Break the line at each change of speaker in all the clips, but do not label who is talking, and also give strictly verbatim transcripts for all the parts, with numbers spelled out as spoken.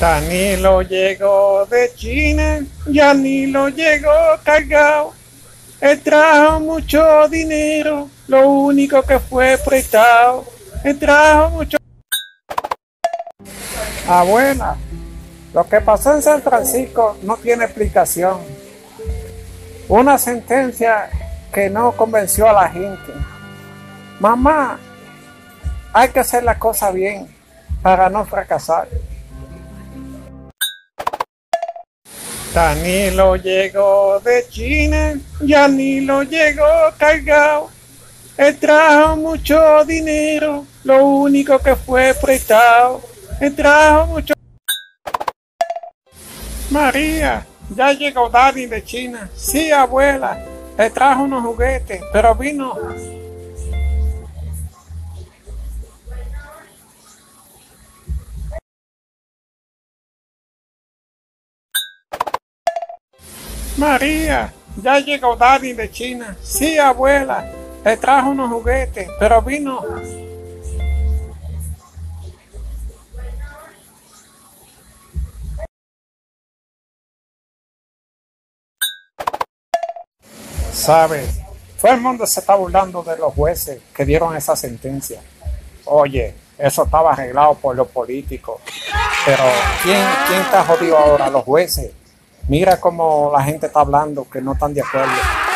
Danilo llegó de China, Danilo llegó cargado. Él trajo mucho dinero, lo único que fue prestado. Él trajo mucho. Abuela, lo que pasó en San Francisco no tiene explicación. Una sentencia que no convenció a la gente. Mamá, hay que hacer la cosa bien para no fracasar. Danilo llegó de China, Danilo llegó cargado. Él trajo mucho dinero, lo único que fue prestado. Él trajo mucho. María, ya llegó Dani de China. Sí, abuela, le trajo unos juguetes, pero vino. María, ya llegó Dani de China. Sí, abuela, le trajo unos juguetes, pero vino. ¿Sabes? Todo el mundo se está burlando de los jueces que dieron esa sentencia. Oye, eso estaba arreglado por los políticos. Pero ¿quién, quién está jodido ahora? Los jueces. Mira cómo la gente está hablando, que no están de acuerdo.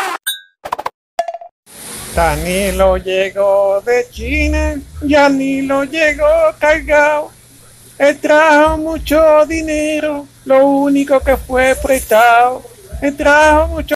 Danilo llegó de China, Danilo llegó cargado. Él trajo mucho dinero, lo único que fue prestado. Él trajo mucho.